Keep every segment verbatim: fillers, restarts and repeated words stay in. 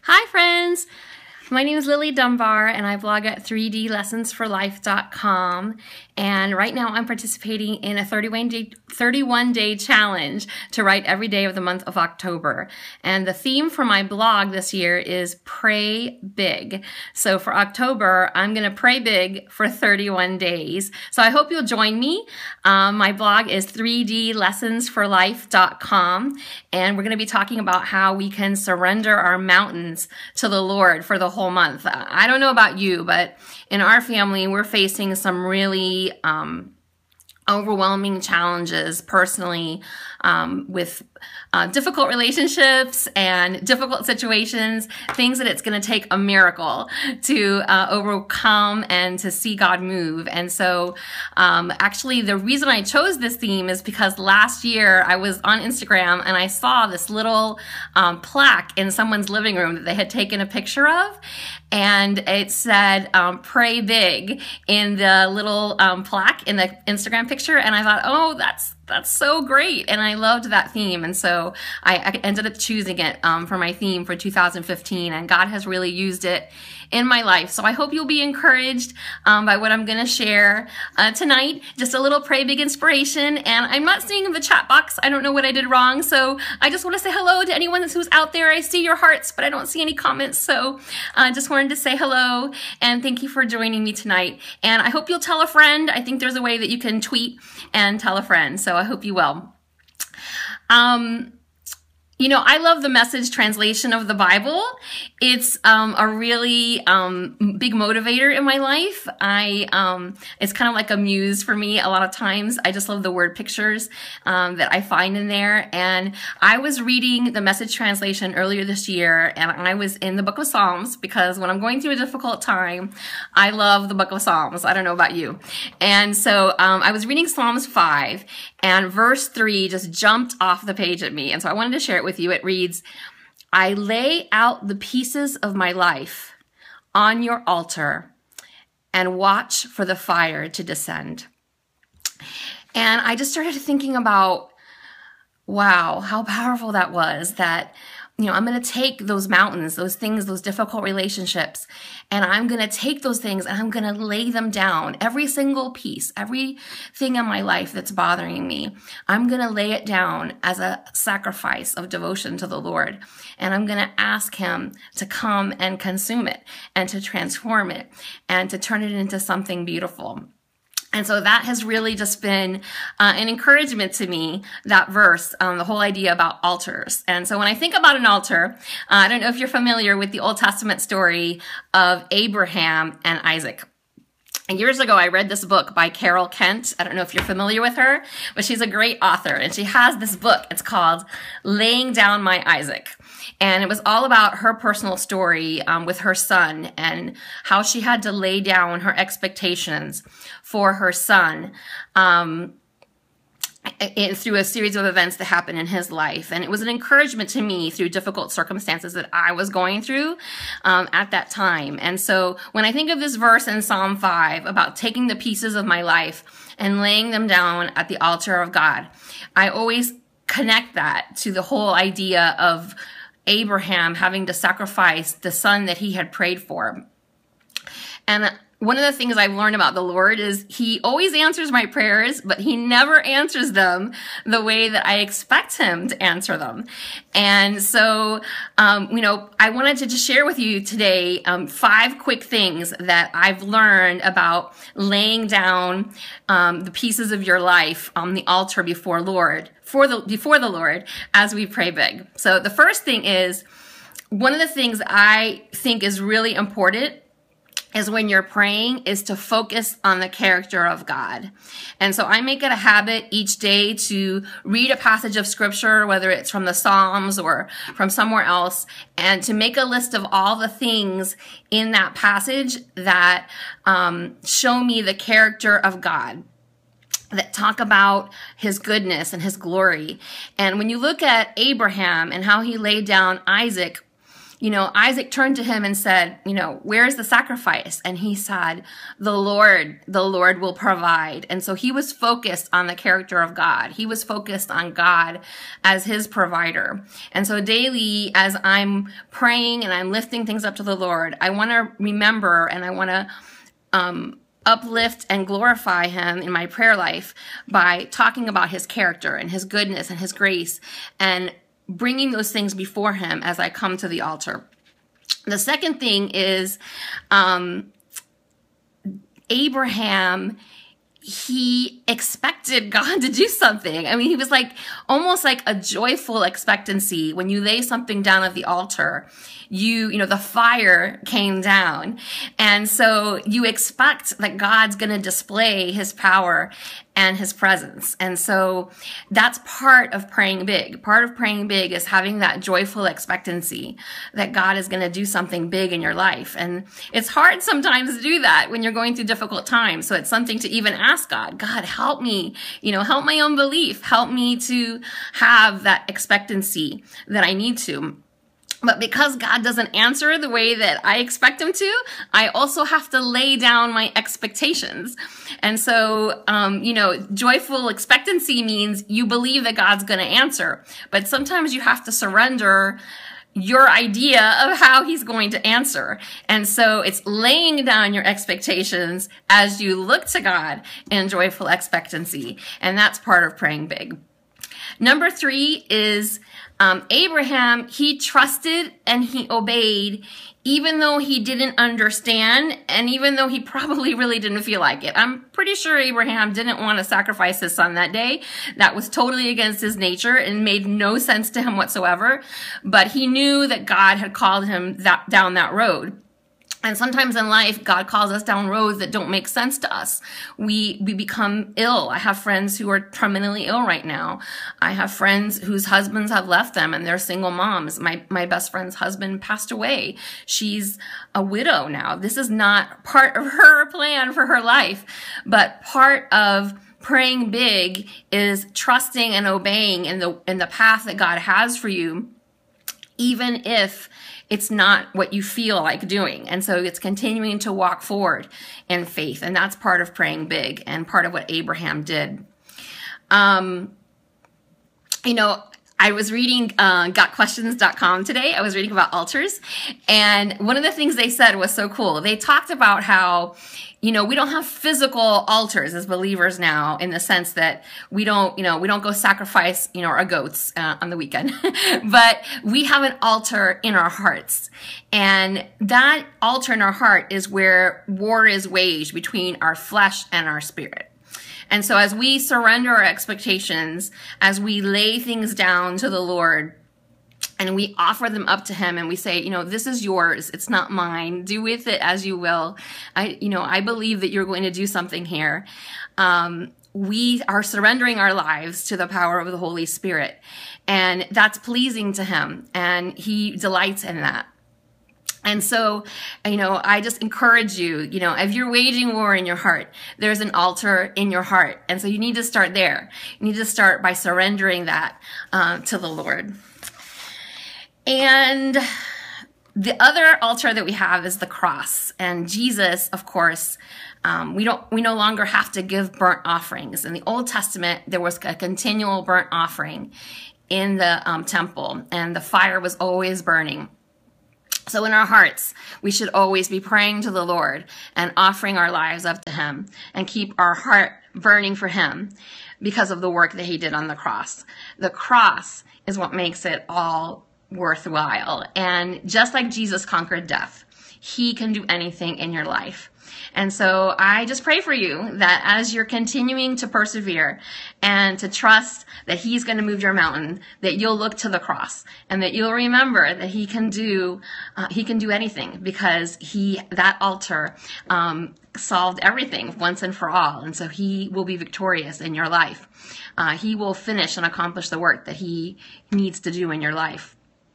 Hi friends! My name is Lily Dunbar and I blog at three D lessons for life dot com, and right now I'm participating in a thirty-one day, thirty-one day challenge to write every day of the month of October. And the theme for my blog this year is Pray Big. So for October, I'm going to pray big for thirty-one days. So I hope you'll join me. Um, my blog is three D lessons for life dot com, and we're going to be talking about how we can surrender our mountains to the Lord for the whole month. I don't know about you, but in our family, we're facing some really um, overwhelming challenges personally um, with uh, difficult relationships and difficult situations, things that it's going to take a miracle to uh, overcome and to see God move. And so um, actually the reason I chose this theme is because last year I was on Instagram and I saw this little um, plaque in someone's living room that they had taken a picture of, and it said um, pray big in the little um, plaque in the Instagram picture. And I thought, oh, that's That's so great. And I loved that theme. And so I, I ended up choosing it um, for my theme for two thousand fifteen. And God has really used it in my life. So I hope you'll be encouraged um, by what I'm going to share uh, tonight. Just a little pray big inspiration. And I'm not seeing the chat box. I don't know what I did wrong. So I just want to say hello to anyone who's out there. I see your hearts, but I don't see any comments. So I uh, just wanted to say hello and thank you for joining me tonight. And I hope you'll tell a friend. I think there's a way that you can tweet and tell a friend. So I hope you will. Um, you know, I love the Message translation of the Bible. It's um, a really um, big motivator in my life. I um, it's kind of like a muse for me a lot of times. I just love the word pictures um, that I find in there. And I was reading the Message translation earlier this year, and I was in the book of Psalms because when I'm going through a difficult time, I love the book of Psalms. I don't know about you. And so um, I was reading Psalms five, and verse three just jumped off the page at me. And so I wanted to share it with you. It reads, I lay out the pieces of my life on your altar and watch for the fire to descend. And I just started thinking about, wow, how powerful that was, that you know, I'm going to take those mountains, those things, those difficult relationships, and I'm going to take those things and I'm going to lay them down. Every single piece, everything in my life that's bothering me, I'm going to lay it down as a sacrifice of devotion to the Lord. And I'm going to ask Him to come and consume it and to transform it and to turn it into something beautiful. And so that has really just been uh, an encouragement to me, that verse, um, the whole idea about altars. And so when I think about an altar, uh, I don't know if you're familiar with the Old Testament story of Abraham and Isaac. And years ago, I read this book by Carol Kent. I don't know if you're familiar with her, but she's a great author. And she has this book. It's called Laying Down My Isaac. And it was all about her personal story um, with her son and how she had to lay down her expectations for her son um, in, through a series of events that happened in his life. And it was an encouragement to me through difficult circumstances that I was going through um, at that time. And so when I think of this verse in Psalm five about taking the pieces of my life and laying them down at the altar of God, I always connect that to the whole idea of Abraham having to sacrifice the son that he had prayed for. And one of the things I've learned about the Lord is He always answers my prayers, but He never answers them the way that I expect Him to answer them. And so, um, you know, I wanted to just share with you today um, five quick things that I've learned about laying down um, the pieces of your life on the altar before Lord, for the before the Lord as we pray big. So the first thing is, one of the things I think is really important is when you're praying is to focus on the character of God. And so I make it a habit each day to read a passage of scripture, whether it's from the Psalms or from somewhere else, and to make a list of all the things in that passage that um, show me the character of God, that talk about His goodness and His glory. And when you look at Abraham and how he laid down Isaac, you know, Isaac turned to him and said, you know, where's the sacrifice? And he said, the Lord, the Lord will provide. And so he was focused on the character of God. He was focused on God as his provider. And so daily, as I'm praying and I'm lifting things up to the Lord, I want to remember and I want to um, uplift and glorify him in my prayer life by talking about his character and his goodness and his grace, and bringing those things before him as I come to the altar. The second thing is um, Abraham, he expected God to do something. I mean, he was like almost like a joyful expectancy. When you lay something down at the altar, you, you know, the fire came down. And so you expect that God's going to display his power and his presence. And so that's part of praying big. Part of praying big is having that joyful expectancy that God is going to do something big in your life. And it's hard sometimes to do that when you're going through difficult times. So it's something to even ask God, God, help me, you know, help my unbelief, help me to have that expectancy that I need to. But because God doesn't answer the way that I expect him to, I also have to lay down my expectations. And so, um, you know, joyful expectancy means you believe that God's going to answer. But sometimes you have to surrender your idea of how he's going to answer. And so it's laying down your expectations as you look to God in joyful expectancy. And that's part of praying big. Number three is um, Abraham, he trusted and he obeyed even though he didn't understand and even though he probably really didn't feel like it. I'm pretty sure Abraham didn't want to sacrifice his son that day. That was totally against his nature and made no sense to him whatsoever. But he knew that God had called him that, down that road. And sometimes in life, God calls us down roads that don't make sense to us. We we become ill. I have friends who are terminally ill right now. I have friends whose husbands have left them and they're single moms. My, my best friend's husband passed away. She's a widow now. This is not part of her plan for her life, but part of praying big is trusting and obeying in the, in the path that God has for you, even if it's not what you feel like doing. And so it's continuing to walk forward in faith. And that's part of praying big and part of what Abraham did. Um, you know, I was reading uh, got questions dot com today. I was reading about altars. And one of the things they said was so cool. They talked about how, you know, we don't have physical altars as believers now, in the sense that we don't, you know, we don't go sacrifice, you know, our goats uh, on the weekend, but we have an altar in our hearts. And that altar in our heart is where war is waged between our flesh and our spirit. And so as we surrender our expectations, as we lay things down to the Lord, and we offer them up to him and we say, you know, this is yours. It's not mine. Do with it as you will. I, you know, I believe that you're going to do something here. Um, we are surrendering our lives to the power of the Holy Spirit, and that's pleasing to him, and he delights in that. And so, you know, I just encourage you, you know, if you're waging war in your heart, there's an altar in your heart. And so you need to start there. You need to start by surrendering that uh, to the Lord. And the other altar that we have is the cross. And Jesus, of course, um, we don't, we no longer have to give burnt offerings. In the Old Testament, there was a continual burnt offering in the um, temple, and the fire was always burning. So in our hearts, we should always be praying to the Lord and offering our lives up to him and keep our heart burning for him because of the work that he did on the cross. The cross is what makes it all worthwhile. And just like Jesus conquered death, he can do anything in your life. And so I just pray for you that as you're continuing to persevere and to trust that he's going to move your mountain, that you'll look to the cross and that you'll remember that he can do, uh, he can do anything, because he, that altar, um, solved everything once and for all. And so he will be victorious in your life. Uh, he will finish and accomplish the work that he needs to do in your life.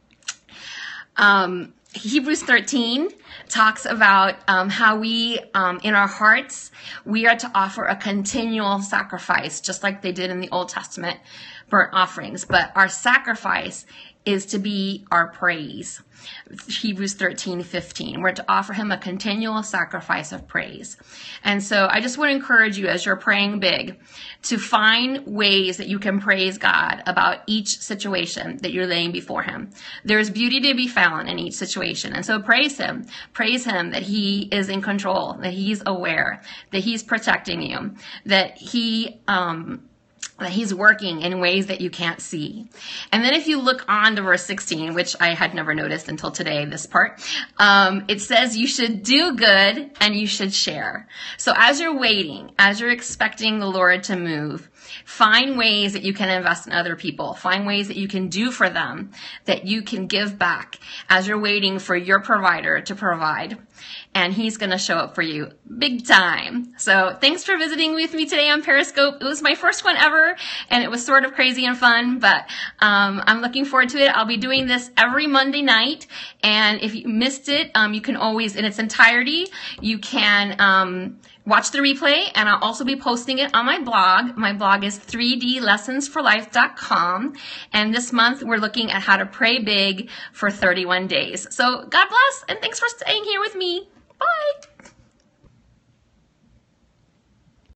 Um, Hebrews thirteen talks about um, how we, um, in our hearts, we are to offer a continual sacrifice, just like they did in the Old Testament burnt offerings. But our sacrifice is to be our praise. Hebrews thirteen fifteen. We're to offer him a continual sacrifice of praise. And so I just want to encourage you, as you're praying big, to find ways that you can praise God about each situation that you're laying before him. There's beauty to be found in each situation. And so praise him. Praise him that he is in control, that he's aware, that he's protecting you, that he, um, that he's working in ways that you can't see. And then if you look on to verse sixteen, which I had never noticed until today, this part, um, it says you should do good and you should share. So as you're waiting, as you're expecting the Lord to move, find ways that you can invest in other people. Find ways that you can do for them, that you can give back as you're waiting for your provider to provide. And he's going to show up for you big time. So thanks for visiting with me today on Periscope. It was my first one ever, and it was sort of crazy and fun, but um, I'm looking forward to it. I'll be doing this every Monday night, and if you missed it, um, you can always, in its entirety, you can um, watch the replay, and I'll also be posting it on my blog. My blog is three D lessons for life dot com, and this month we're looking at how to pray big for thirty-one days. So God bless, and thanks for staying here with me. Bye.